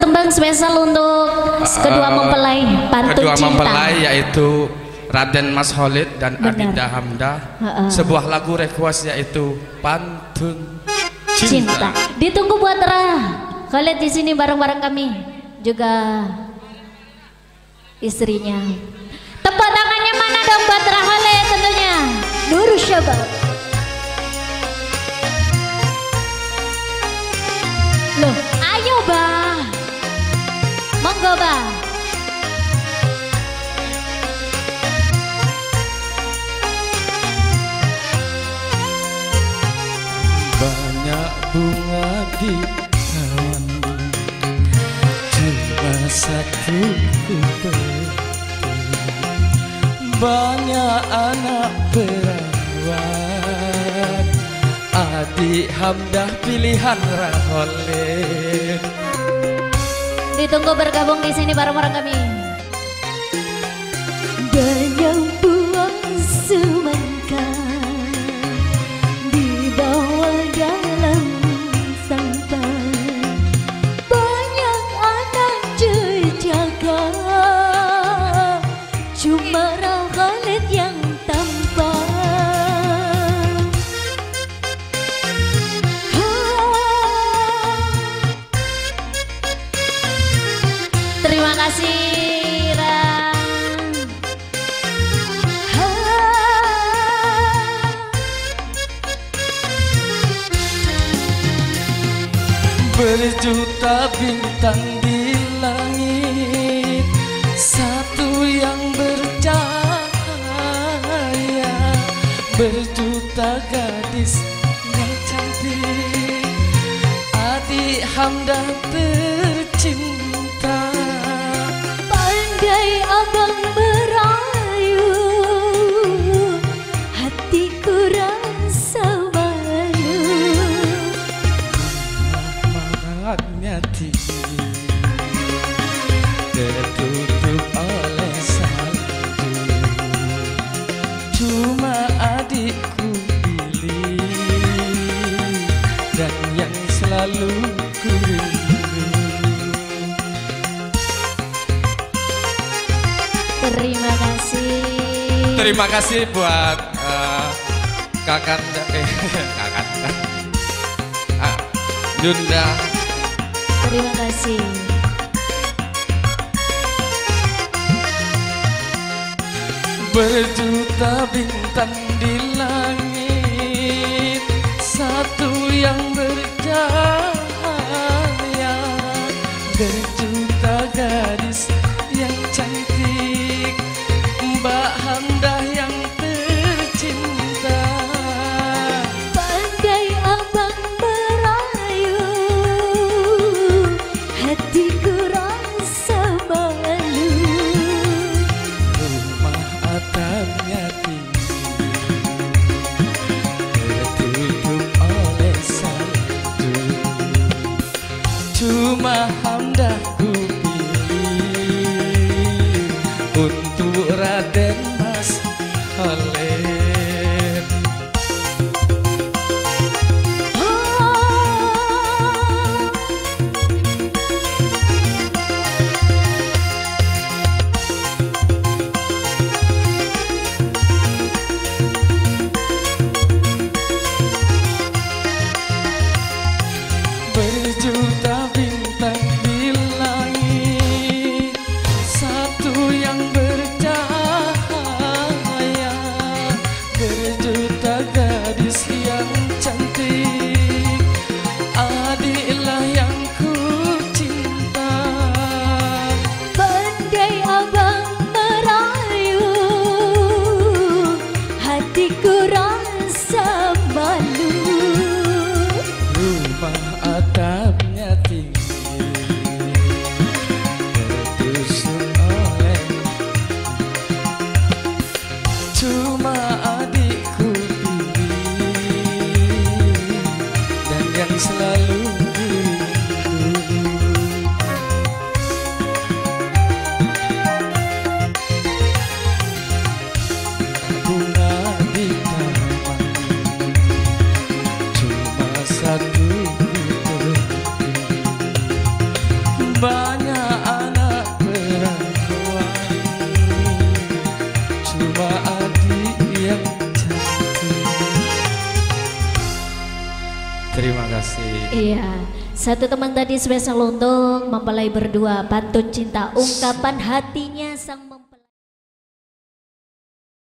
Tembang spesial untuk kedua mempelai pantun kedua cinta. mempelai yaitu Raden Mas Khalid dan Abida Hamdah. Sebuah lagu request yaitu Pantun Cinta. Ditunggu buat Ra Khalid di sini bareng-bareng kami juga istrinya. Tepuk tangannya mana dong buat Ra Khalid tentunya. Nur Syabab. Loh, ayo Bah. Monggo Bah. Banyak bunga di taman, cuma satu kupeti. Banyak anak perawat, adik Hamdah pilihan Raholet. Ditunggu bergabung di sini bareng-bareng kami. Banyak buah semangka dibawa dalam sampan, banyak anak jejaka, cuma Ra Khalid yang tampan. Terima kasih Ra. Berjuta bintang di langit, satu yang bercahaya. Berjuta gadis yang cantik, adik Hamdah tercinta. Pandai abang merayu, hatiku rasa malu. Maraknya tinggi, tertutup oleh salju. Cuma adikku pilih, dan yang selalu ku rindu. Terima kasih. Terima kasih buat Yunda. Terima kasih. Berjuta bintang di langit, satu yang bercahaya. Berjuta gadis yang cantik, Mbak Hamdah yang tercinta. Pandai abang merayu, hatiku rasa malu. Rumah atapnya tinggi, tertutup oleh salju. Cuma Hamdah ku pilih untuk Raden Mas Khalid. Berjuta bintang di langit, banyak anak perempuan, cuma adik yang cantik. Terima kasih. Iya, satu teman tadi spesial untuk mempelai berdua, pantun cinta, ungkapan hatinya sang